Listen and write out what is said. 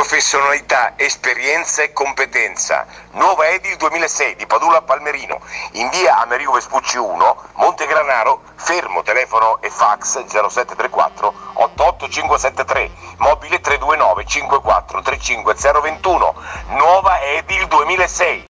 Professionalità, esperienza e competenza. Nuova Edil 2006 di Padula Palmerino, in via Amerigo Vespucci 1, Montegranaro, Fermo, telefono e fax 0734 88573, mobile 329 54 35 021. Nuova Edil 2006.